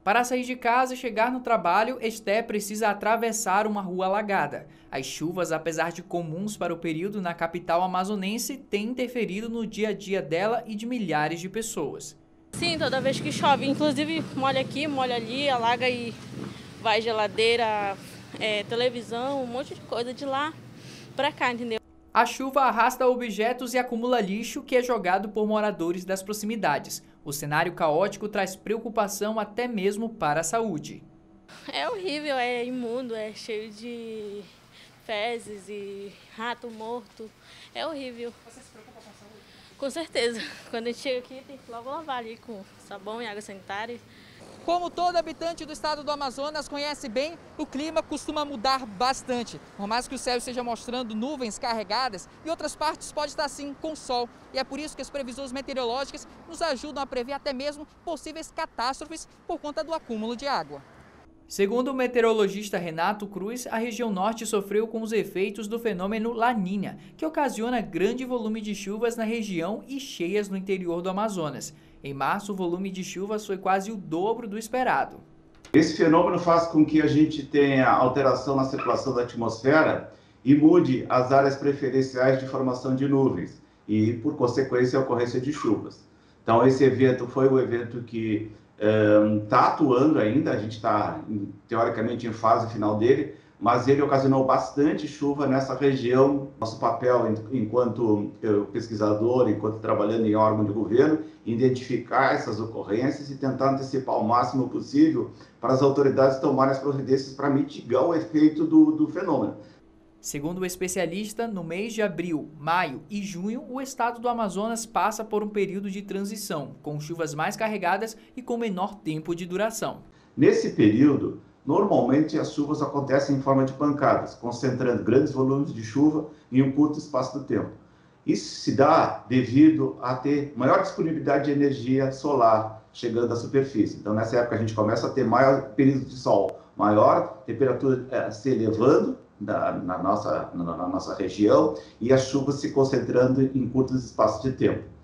Para sair de casa e chegar no trabalho, Esté precisa atravessar uma rua alagada. As chuvas, apesar de comuns para o período na capital amazonense, têm interferido no dia a dia dela e de milhares de pessoas. Sim, toda vez que chove, inclusive molha aqui, molha ali, alaga e vai geladeira, televisão, um monte de coisa de lá para cá, entendeu? A chuva arrasta objetos e acumula lixo que é jogado por moradores das proximidades. O cenário caótico traz preocupação até mesmo para a saúde. É horrível, é imundo, é cheio de fezes e rato morto. É horrível. Você se preocupa com a saúde? Com certeza. Quando a gente chega aqui, tem que logo lavar ali com sabão e água sanitária. Como todo habitante do estado do Amazonas conhece bem, o clima costuma mudar bastante. Por mais que o céu esteja mostrando nuvens carregadas, em outras partes pode estar sim com sol. E é por isso que as previsões meteorológicas nos ajudam a prever até mesmo possíveis catástrofes por conta do acúmulo de água. Segundo o meteorologista Renato Cruz, a região norte sofreu com os efeitos do fenômeno La Niña, que ocasiona grande volume de chuvas na região e cheias no interior do Amazonas. Em março, o volume de chuvas foi quase o dobro do esperado. Esse fenômeno faz com que a gente tenha alteração na circulação da atmosfera e mude as áreas preferenciais de formação de nuvens e, por consequência, a ocorrência de chuvas. Então, esse evento foi um evento que está atuando ainda, a gente está, teoricamente, em fase final dele, mas ele ocasionou bastante chuva nessa região. Nosso papel, enquanto pesquisador, enquanto trabalhando em órgão de governo, identificar essas ocorrências e tentar antecipar o máximo possível para as autoridades tomarem as providências para mitigar o efeito do fenômeno. Segundo o especialista, no mês de abril, maio e junho, o estado do Amazonas passa por um período de transição, com chuvas mais carregadas e com menor tempo de duração. Nesse período, normalmente as chuvas acontecem em forma de pancadas, concentrando grandes volumes de chuva em um curto espaço de tempo. Isso se dá devido a ter maior disponibilidade de energia solar chegando à superfície. Então, nessa época, a gente começa a ter maior período de sol, maior temperatura se elevando na nossa região e as chuvas se concentrando em curtos espaços de tempo.